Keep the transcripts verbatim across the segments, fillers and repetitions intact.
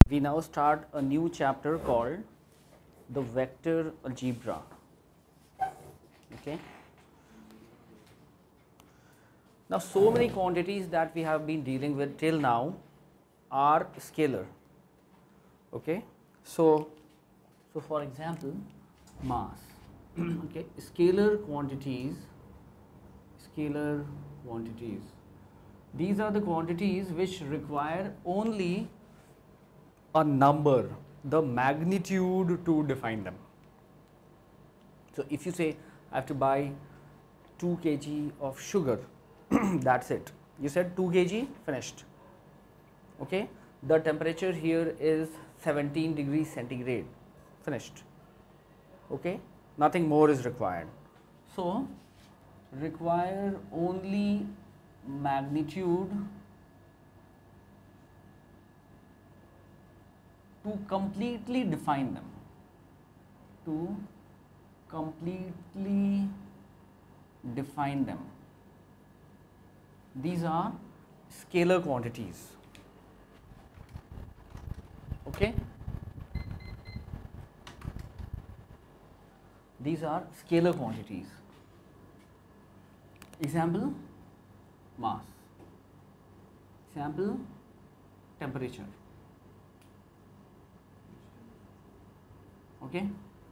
we now start a new chapter called the vector algebra. Okay. Now, so many quantities that we have been dealing with till now are scalar. Okay. So, so for example, mass. Okay, scalar quantities, scalar quantities. These are the quantities which require only a number, the magnitude to define them. So, if you say I have to buy two kilograms of sugar, that's it. You said two kilograms, finished. Okay, the temperature here is seventeen degrees centigrade, finished. Okay, nothing more is required. So, require only magnitude to completely define them, to completely define them. These are scalar quantities. Okay, these are scalar quantities. Example, mass. Example, temperature. Okay.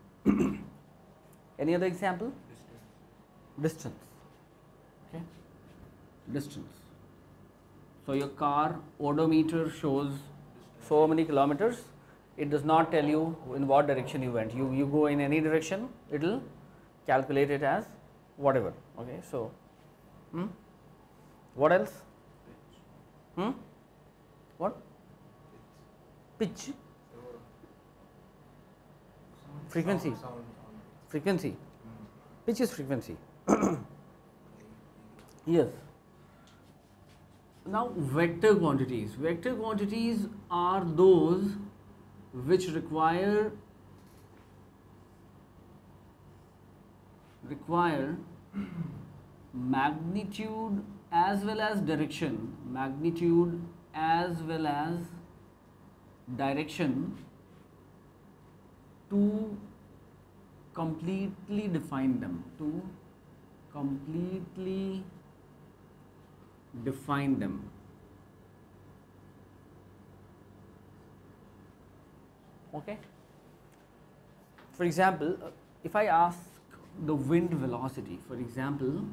Any other example? Distance. Okay. Distance. So your car odometer shows so many kilometers. It does not tell you in what direction you went. You you go in any direction, it will calculate it as whatever. Okay. So, hmm? What else? Hmm? What? Pitch. Frequency. Frequency. Pitch is frequency. Yes. Now, vector quantities. Vector quantities are those which require require magnitude as well as direction, magnitude as well as direction to completely define them, to completely define them. Okay. For example, if I ask the wind velocity, for example,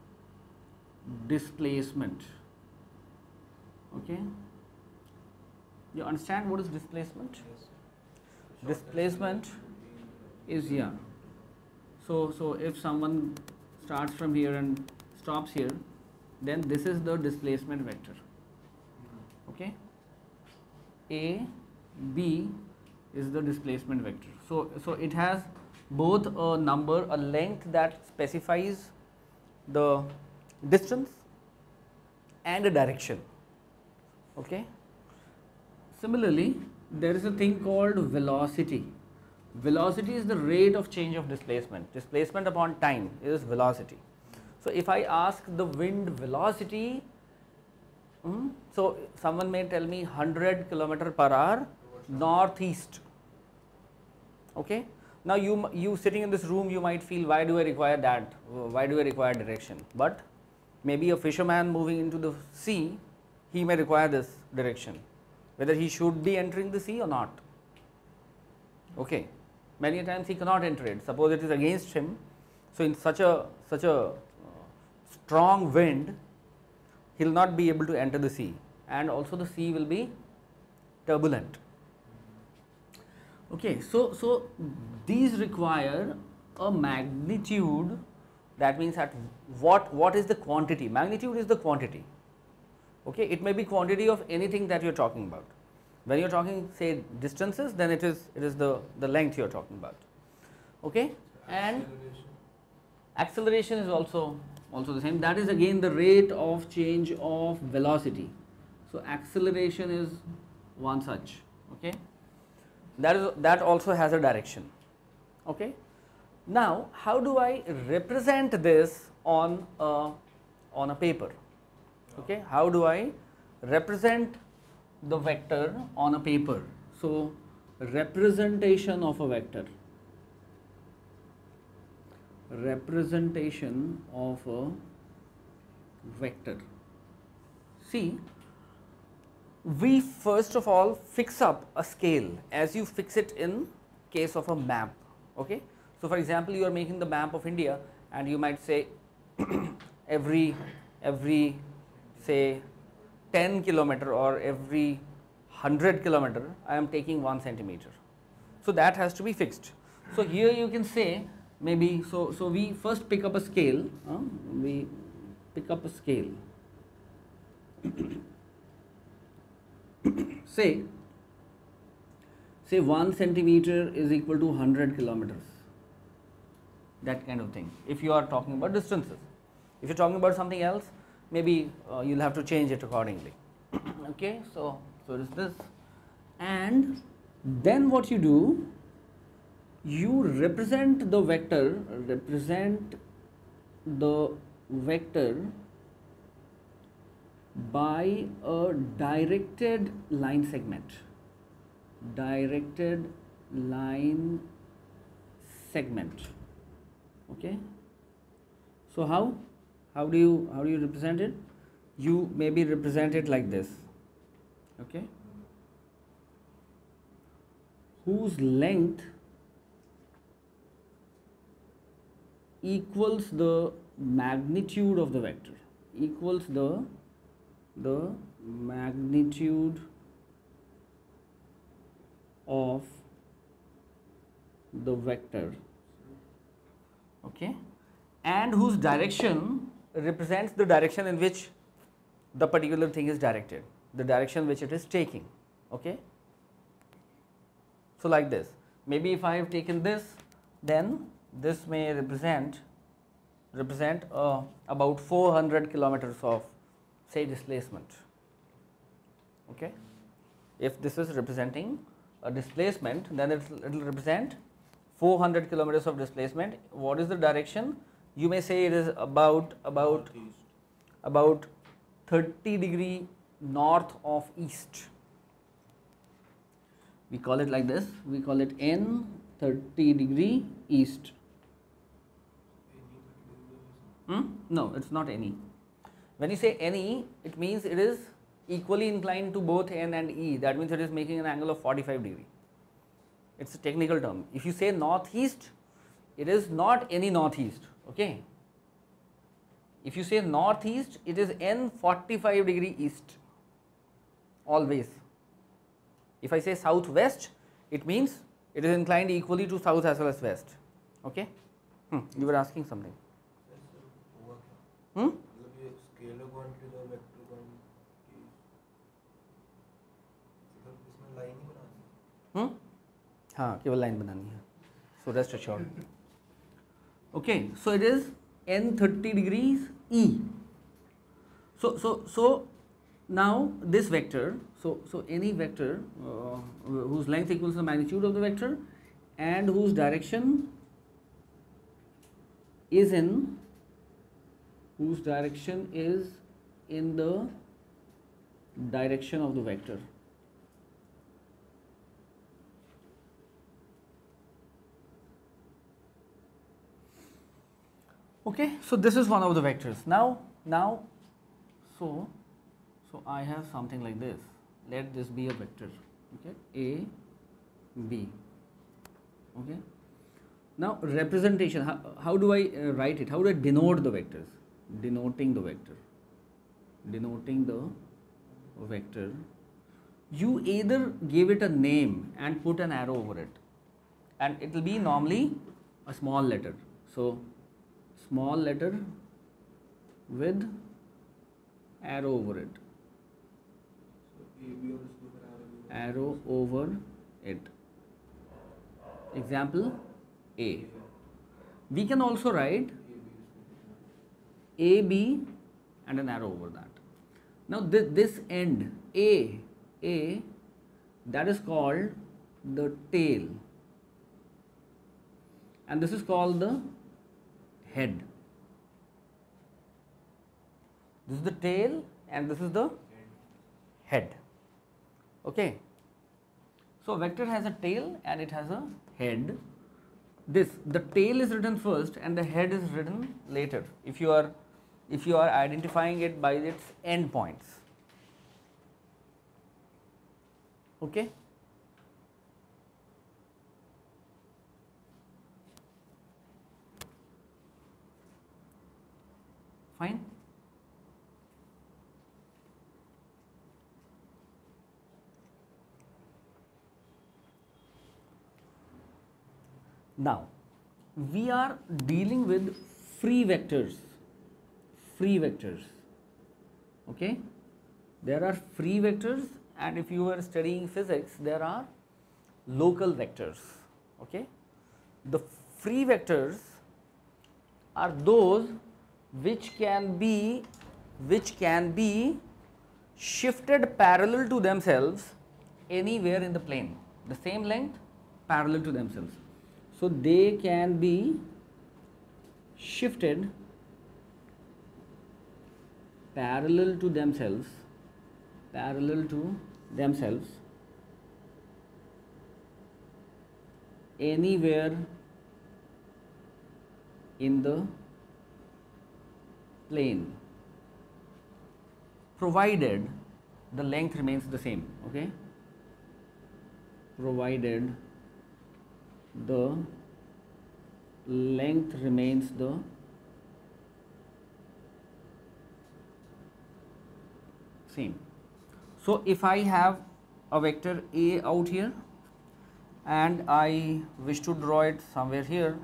displacement. Okay. You understand what is displacement? Yes. Displacement is here. So, so if someone starts from here and stops here, then this is the displacement vector. Okay. A, B is the displacement vector. So, so it has both a number, a length that specifies the distance and a direction. Okay. Similarly, there is a thing called velocity. Velocity is the rate of change of displacement. Displacement upon time is velocity. So, if I ask the wind velocity, hmm, so someone may tell me one hundred kilometer per hour northeast. Okay. Now, you, you sitting in this room, you might feel, why do I require that? Why do I require direction? But maybe a fisherman moving into the sea, he may require this direction, whether he should be entering the sea or not. Okay. Many times he cannot enter it. Suppose it is against him. So, in such a such a uh, strong wind, he will not be able to enter the sea, and also the sea will be turbulent. Okay. So, so these require a magnitude. That means at what what is the quantity? Magnitude is the quantity. Okay. It may be quantity of anything that you are talking about. When you are talking, say, distances, then it is it is the, the length you are talking about. Okay. And acceleration is also, also the same. That is again the rate of change of velocity. So, acceleration is one such. Okay. That is that also has a direction. Okay. Now, how do I represent this on a, on a paper? Okay. How do I represent the vector on a paper? so representation of a vector, representation of a vector. See, we first of all fix up a scale as you fix it in case of a map. Okay, so for example, you are making the map of India, and you might say every every say ten kilometer or every one hundred kilometer I am taking one centimeter. So that has to be fixed. So here you can say maybe, so so we first pick up a scale, uh, we pick up a scale. say say one centimeter is equal to one hundred kilometers, that kind of thing, if you are talking about distances. If you are talking about something else, maybe uh, you will have to change it accordingly. Okay, so so it is this, and then what you do, you represent the vector, represent the vector by a directed line segment, directed line segment. Okay, so how how do you how do you represent it? You maybe represent it like this. Okay, whose length equals the magnitude of the vector, equals the the magnitude of the vector. Okay, and whose direction represents the direction in which the particular thing is directed, the direction which it is taking. Okay, so like this, maybe if I have taken this, then this may represent represent uh, about four hundred kilometers of, say, displacement. Okay, if this is representing a displacement, then it will represent four hundred kilometers of displacement. What is the direction? You may say it is about about about thirty degree north of east. We call it like this, we call it N thirty degree east. Hmm? No, it's not any. When you say any, it means it is equally inclined to both N and E. That means it is making an angle of forty-five degree. It's a technical term. If you say northeast, it is not any northeast. Okay. If you say northeast, it is N forty-five degree east. Always. If I say southwest, it means it is inclined equally to south as well as west. Okay. Hmm. You were asking something. Hmm? Hmm? हाँ, केवल line बनानी है. So rest assured. Okay, so it is N thirty degrees E. So so so now this vector, so so any vector uh, whose length equals the magnitude of the vector and whose direction is in whose direction is in the direction of the vector. Okay, so this is one of the vectors. Now, now, so, so I have something like this. Let this be a vector. Okay, A, B. Okay. Now, representation. How, how do I uh, write it? How do I denote the vectors? Denoting the vector. Denoting the vector. You either give it a name and put an arrow over it, and it will be normally a small letter. So, small letter with arrow over it. Arrow over it. Example A. We can also write A, B and an arrow over that. Now this, this end A, A, that is called the tail, and this is called the head. This is the tail and this is the head. Okay. So vector has a tail and it has a head. This, the tail is written first and the head is written later if you are if you are identifying it by its end points. Okay. Fine. Now, we are dealing with free vectors, free vectors, okay. There are free vectors, and if you are studying physics, there are local vectors, okay. The free vectors are those which can be, which can be shifted parallel to themselves anywhere in the plane, the same length parallel to themselves. So they can be shifted parallel to themselves, parallel to themselves anywhere in the plane, provided the length remains the same, okay, provided the length remains the same. So if I have a vector A out here and I wish to draw it somewhere here,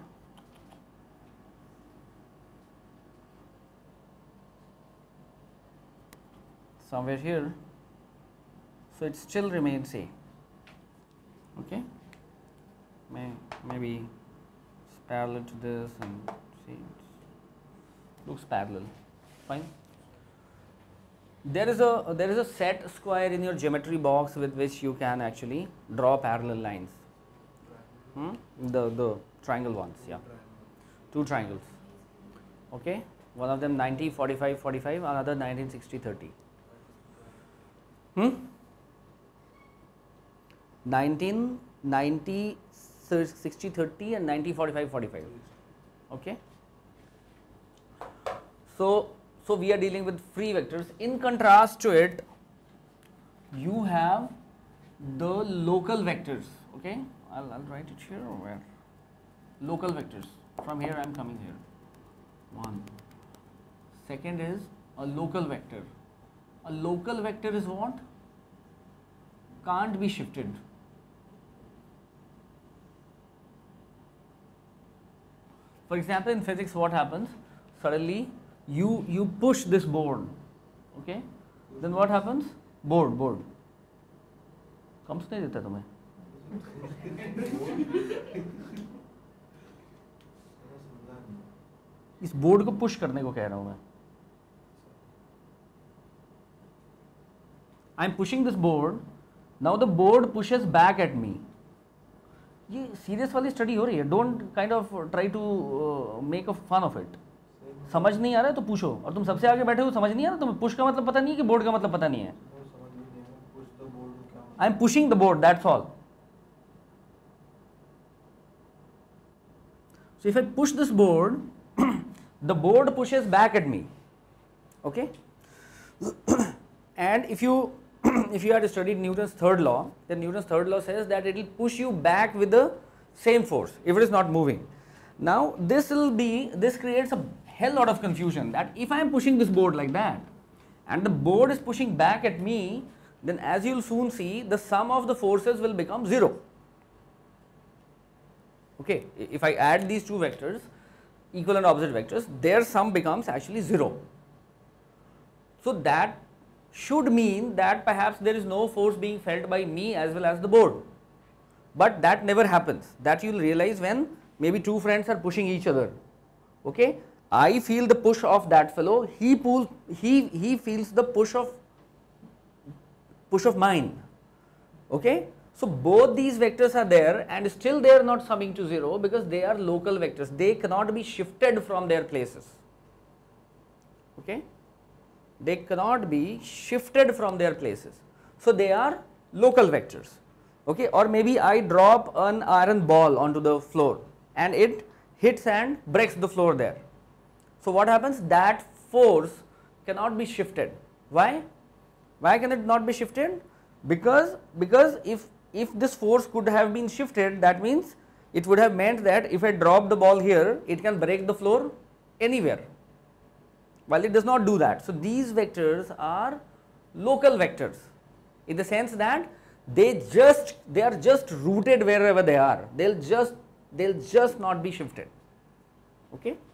somewhere here, so it still remains A, okay. May, maybe it's parallel to this, and see, it looks parallel, fine. There is a there is a set square in your geometry box with which you can actually draw parallel lines. Hmm? The the triangle ones, yeah, two triangles, okay. One of them ninety, forty-five, forty-five, another nineteen, sixty, thirty. Hmm? nineteen, ninety, sixty, thirty and ninety, forty-five, forty-five, okay. So, so we are dealing with free vectors. In contrast to it, you have the local vectors, okay. I'll, I'll write it here or where? Local vectors. From here I am coming here. One. Second is a local vector. A local vector is what? Can't be shifted. For example, in physics what happens? Suddenly you you push this board, okay, then what happens? Board board comes नहीं देता तुम्हें? इस board को push करने को कह रहा हूं मैं. I am pushing this board. Now the board pushes back at me. ये सीरियस वाली स्टडी हो रही है. Don't kind of try to make a fun of it. समझ नहीं आ रहा है तो पूछो. और तुम सबसे आगे बैठे हो, समझ नहीं आ रहा, तुम्हें पुश का मतलब पता नहीं है कि बोर्ड का मतलब पता नहीं है. I am pushing the board, that's all. So if I push this board, the board pushes back at me, okay. And if you if you had studied Newton's third law, then Newton's third law says that it will push you back with the same force if it is not moving. Now this will be, this creates a hell lot of confusion, that if I am pushing this board like that and the board is pushing back at me, then as you will soon see, the sum of the forces will become zero. Okay, if I add these two vectors, equal and opposite vectors, their sum becomes actually zero. So that should mean that perhaps there is no force being felt by me as well as the board. But that never happens. That you will realize when maybe two friends are pushing each other. Okay, I feel the push of that fellow, he pulls, he he feels the push of push of mine. Okay. So both these vectors are there and still they are not summing to zero because they are local vectors. They cannot be shifted from their places. Okay, they cannot be shifted from their places. So they are local vectors. okay, or maybe I drop an iron ball onto the floor and it hits and breaks the floor there. So what happens? That force cannot be shifted. Why? Why can it not be shifted? Because, because if, if this force could have been shifted, that means it would have meant that if I drop the ball here, it can break the floor anywhere. While it does not do that. So these vectors are local vectors, in the sense that they just, they are just rooted wherever they are. They'll just, they'll just not be shifted. Okay.